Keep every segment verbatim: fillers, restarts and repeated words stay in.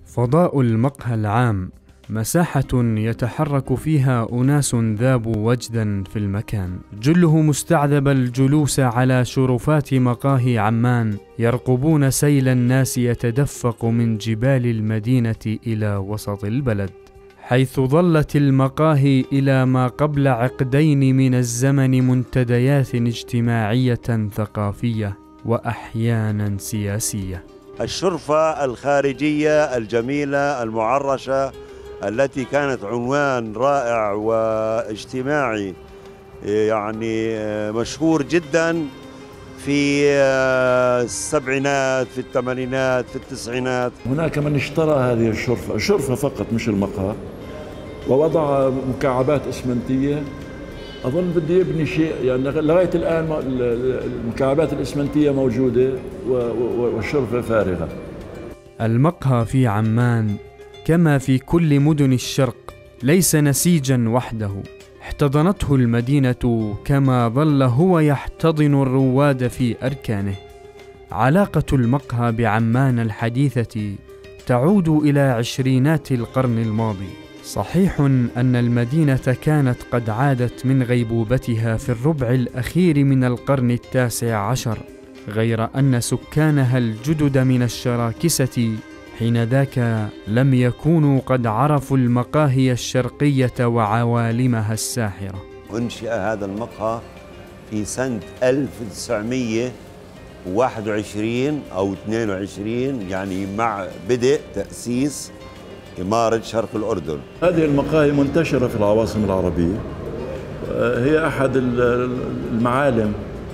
فضاء المقهى العام مساحة يتحرك فيها أناس ذابوا وجدا في المكان، جله مستعذب الجلوس على شرفات مقاهي عمان، يرقبون سيل الناس يتدفق من جبال المدينة إلى وسط البلد، حيث ظلت المقاهي إلى ما قبل عقدين من الزمن منتديات اجتماعية ثقافية وأحيانا سياسية. الشرفة الخارجية الجميلة المعرشة التي كانت عنوان رائع واجتماعي يعني مشهور جدا في السبعينات، في الثمانينات، في التسعينات. هناك من اشترى هذه الشرفة، الشرفة فقط مش المقهى، ووضع مكعبات اسمنتية. أظن بدي يبني شيء، يعني لغاية الآن المكعبات الإسمنتية موجودة والشرفة فارغة. المقهى في عمان كما في كل مدن الشرق ليس نسيجا وحده، احتضنته المدينة كما ظل هو يحتضن الرواد في أركانه. علاقة المقهى بعمان الحديثة تعود إلى عشرينات القرن الماضي. صحيح أن المدينة كانت قد عادت من غيبوبتها في الربع الأخير من القرن التاسع عشر، غير أن سكانها الجدد من الشراكسة حينذاك لم يكونوا قد عرفوا المقاهي الشرقية وعوالمها الساحرة. أنشئ هذا المقهى في سنة ألف وتسعمئة وواحد وعشرين أو اثنين وعشرين، يعني مع بدء تأسيس إمارة شرق الأردن. هذه المقاهي منتشرة في العواصم العربية، هي أحد المعالم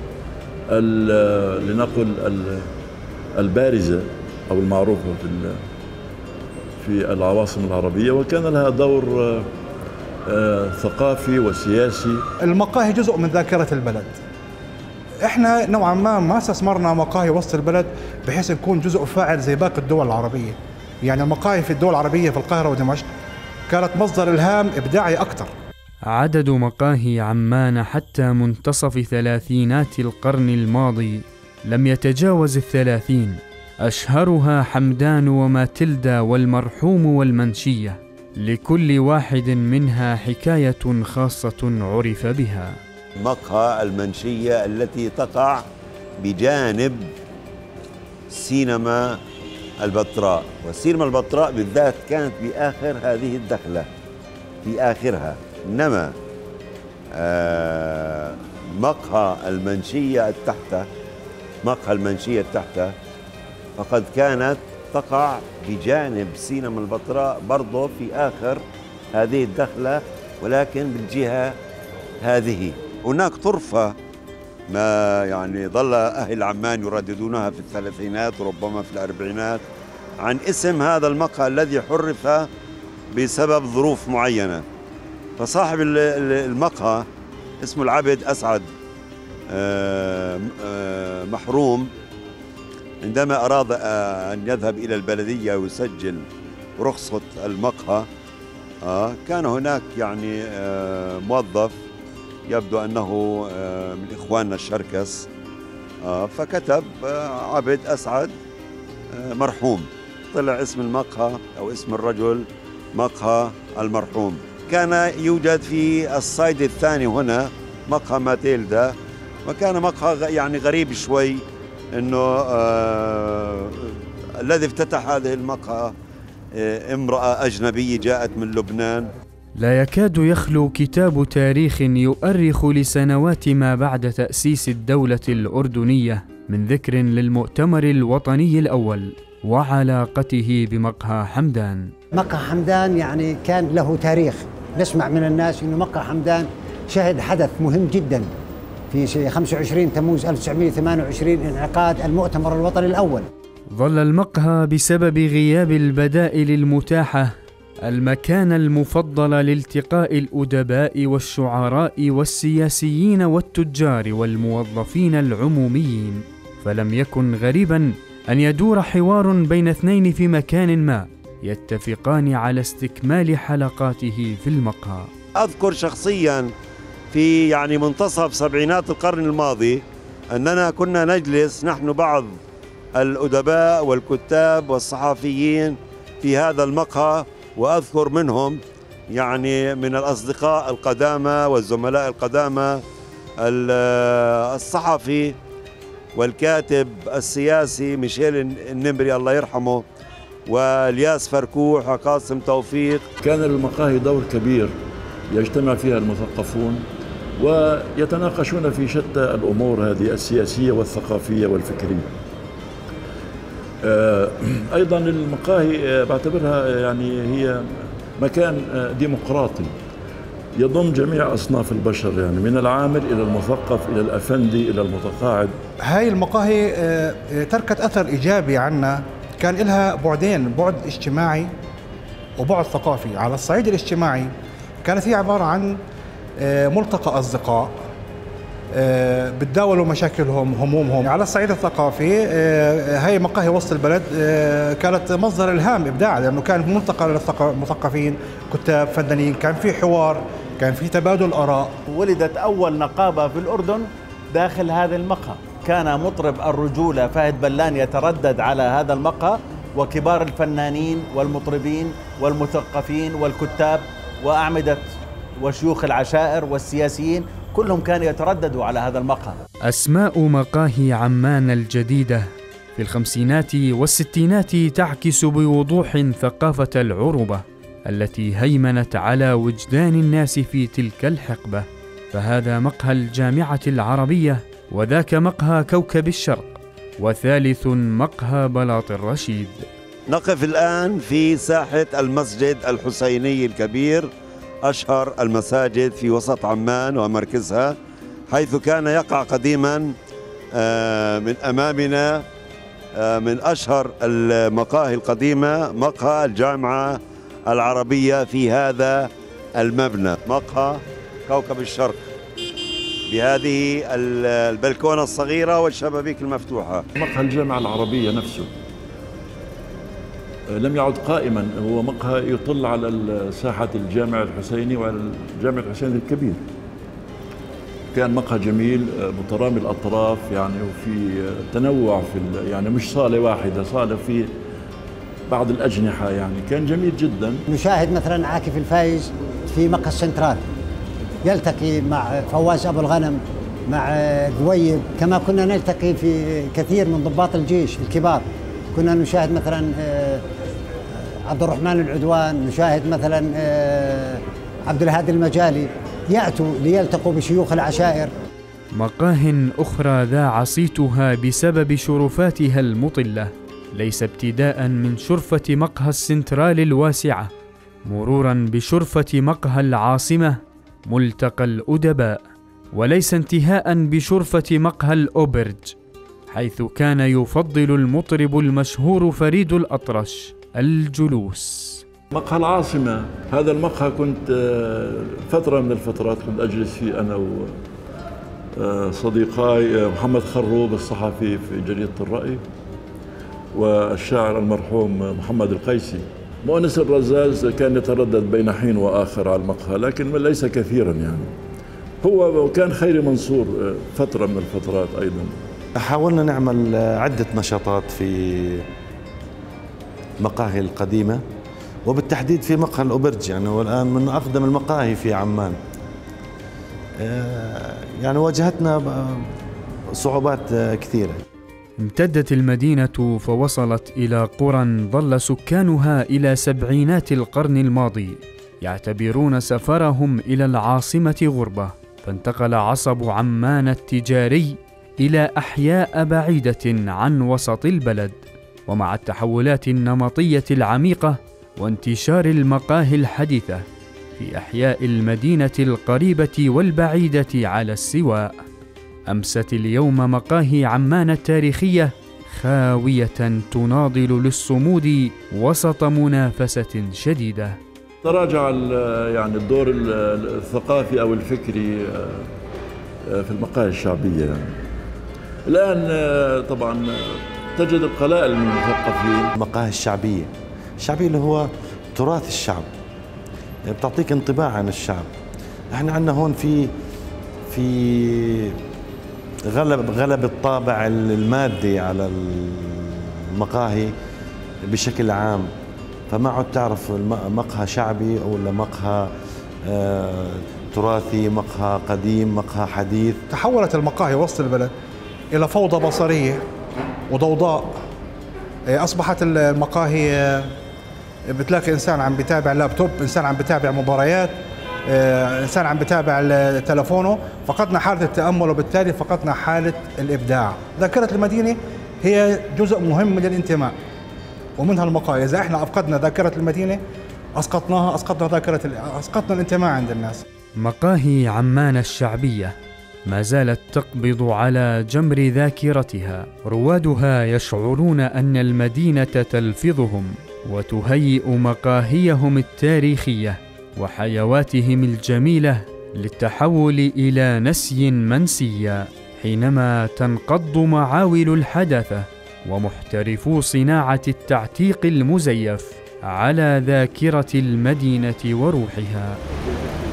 لنقل البارزة أو المعروفة في في العواصم العربية، وكان لها دور ثقافي وسياسي. المقاهي جزء من ذاكرة البلد. احنا نوعا ما ما استثمرنا مقاهي وسط البلد بحيث نكون جزء فاعل زي باقي الدول العربية. يعني المقاهي في الدول العربية في القاهرة ودمشق كانت مصدر إلهام إبداعي أكثر. عدد مقاهي عمان حتى منتصف ثلاثينات القرن الماضي لم يتجاوز الثلاثين، أشهرها حمدان وماتيلدا والمرحوم والمنشية، لكل واحد منها حكاية خاصة عرف بها. مقهى المنشية التي تقع بجانب سينما البطراء، والسينما البطراء بالذات كانت بآخر هذه الدخلة، في آخرها. إنما آه مقهى المنشية التحتة، مقهى المنشية التحتة فقد كانت تقع بجانب سينما البطراء برضه في آخر هذه الدخلة، ولكن بالجهة هذه. هناك طرفة ما يعني ظل أهل عمان يرددونها في الثلاثينات وربما في الأربعينات عن اسم هذا المقهى الذي حرف بسبب ظروف معينة. فصاحب المقهى اسمه العبد أسعد محروم، عندما أراد أن يذهب إلى البلدية ويسجل رخصة المقهى، كان هناك يعني موظف يبدو أنه من إخواننا الشركس، فكتب عبد أسعد مرحوم، طلع اسم المقهى أو اسم الرجل مقهى المرحوم. كان يوجد في الصيد الثاني هنا مقهى ماتيلدا، وكان مقهى يعني غريب شوي، إنه آه الذي افتتح هذه المقهى آه امرأة أجنبية جاءت من لبنان. لا يكاد يخلو كتاب تاريخ يؤرخ لسنوات ما بعد تأسيس الدولة الأردنية من ذكر للمؤتمر الوطني الأول وعلاقته بمقهى حمدان. مقهى حمدان يعني كان له تاريخ، نسمع من الناس إنه مقهى حمدان شهد حدث مهم جدا في خمسة وعشرين تموز ألف وتسعمئة وثمانية وعشرين انعقاد المؤتمر الوطني الأول. ظل المقهى بسبب غياب البدائل المتاحة المكان المفضل لالتقاء الأدباء والشعراء والسياسيين والتجار والموظفين العموميين، فلم يكن غريبا أن يدور حوار بين اثنين في مكان ما يتفقان على استكمال حلقاته في المقهى. أذكر شخصيا في يعني منتصف سبعينات القرن الماضي أننا كنا نجلس نحن بعض الأدباء والكتاب والصحفيين في هذا المقهى، وأذكر منهم يعني من الأصدقاء القدامى والزملاء القدامى الصحفي والكاتب السياسي ميشيل النمري الله يرحمه، والياس فركوح وقاسم توفيق. كان للمقاهي دور كبير يجتمع فيها المثقفون ويتناقشون في شتى الأمور هذه السياسية والثقافية والفكرية. أيضا المقاهي بعتبرها يعني هي مكان ديمقراطي يضم جميع أصناف البشر، يعني من العامل إلى المثقف إلى الأفندي إلى المتقاعد. هاي المقاهي تركت أثر إيجابي عنا، كان لها بعدين، بعد اجتماعي وبعد ثقافي. على الصعيد الاجتماعي كانت هي عبارة عن ملتقى أصدقاء بتداولوا مشاكلهم همومهم. على الصعيد الثقافي هاي مقاهي وسط البلد كانت مصدر إلهام إبداع، لأنه كان ملتقى للمثقفين، كتاب، فنانين، كان في حوار، كان في تبادل آراء. ولدت أول نقابة في الأردن داخل هذا المقهى. كان مطرب الرجولة فهد بلان يتردد على هذا المقهى، وكبار الفنانين والمطربين والمثقفين والكتاب وأعمدة وشيوخ العشائر والسياسيين كلهم كانوا يترددوا على هذا المقهى. أسماء مقاهي عمان الجديدة في الخمسينات والستينات تعكس بوضوح ثقافة العروبة التي هيمنت على وجدان الناس في تلك الحقبة. فهذا مقهى الجامعة العربية، وذاك مقهى كوكب الشرق، وثالث مقهى بلاط الرشيد. نقف الآن في ساحة المسجد الحسيني الكبير، أشهر المساجد في وسط عمان ومركزها، حيث كان يقع قديما من أمامنا من أشهر المقاهي القديمة مقهى الجامعة العربية في هذا المبنى، مقهى كوكب الشرق، بهذه البلكونة الصغيرة والشبابيك المفتوحة. مقهى الجامعة العربية نفسه لم يعد قائما، هو مقهى يطل على ساحة الجامع الحسيني وعلى الجامع الحسيني الكبير. كان مقهى جميل مترامي الأطراف يعني، وفي تنوع في يعني مش صالة واحدة، صالة في بعض الأجنحة يعني، كان جميل جدا. نشاهد مثلا عاكف الفايز في مقهى السنترال يلتقي مع فواز أبو الغنم، مع ذويب، كما كنا نلتقي في كثير من ضباط الجيش الكبار. كنا نشاهد مثلا عبد الرحمن العدوان، نشاهد مثلا عبد الهادي المجالي، يأتوا ليلتقوا بشيوخ العشائر. مقاه أخرى ذاع صيتها بسبب شرفاتها المطلة، ليس ابتداء من شرفة مقهى السنترال الواسعة، مرورا بشرفة مقهى العاصمة ملتقى الأدباء، وليس انتهاء بشرفة مقهى الأوبرج، حيث كان يفضل المطرب المشهور فريد الأطرش الجلوس. مقهى العاصمة، هذا المقهى كنت فترة من الفترات كنت أجلس فيه أنا وصديقاي محمد خروب الصحفي في جريدة الرأي، والشاعر المرحوم محمد القيسي. مؤنس الرزاز كان يتردد بين حين وآخر على المقهى، لكن ليس كثيرا يعني. هو كان خيري منصور فترة من الفترات أيضا. حاولنا نعمل عدة نشاطات في مقاهي القديمة، وبالتحديد في مقهى الأوبرج، يعني هو الآن من أقدم المقاهي في عمان. يعني واجهتنا صعوبات كثيرة. امتدت المدينة فوصلت إلى قرى ظل سكانها إلى سبعينات القرن الماضي يعتبرون سفرهم إلى العاصمة غربة، فانتقل عصب عمان التجاري إلى أحياء بعيدة عن وسط البلد. ومع التحولات النمطية العميقة وانتشار المقاهي الحديثة في أحياء المدينة القريبة والبعيدة على السواء، أمست اليوم مقاهي عمان التاريخية خاوية تناضل للصمود وسط منافسة شديدة. تراجع يعني الدور الثقافي أو الفكري في المقاهي الشعبية يعني. الآن طبعا تجد القلائل من المثقفين. المقاهي الشعبية، الشعبية اللي هو تراث الشعب، بتعطيك انطباع عن الشعب. احنا عندنا هون في في غلب غلب الطابع المادي على المقاهي بشكل عام، فما عد تعرف مقهى شعبي ولا مقهى آه تراثي، مقهى قديم، مقهى حديث. تحولت المقاهي وسط البلد إلى فوضى بصرية وضوضاء. أصبحت المقاهي بتلاقي إنسان عم بيتابع لابتوب، إنسان عم بيتابع مباريات، إنسان عم بيتابع تلفونه. فقدنا حالة التأمل وبالتالي فقدنا حالة الإبداع. ذاكرة المدينة هي جزء مهم من الانتماء ومنها المقاهي. إذا إحنا أفقدنا ذاكرة المدينة أسقطناها، أسقطنا ذاكرة، أسقطنا الانتماء عند الناس. مقاهي عمان الشعبية ما زالت تقبض على جمر ذاكرتها. روادها يشعرون أن المدينة تلفظهم وتهيئ مقاهيهم التاريخية وحيواتهم الجميلة للتحول إلى نسي منسيا، حينما تنقض معاول الحداثة ومحترفو صناعة التعتيق المزيف على ذاكرة المدينة وروحها.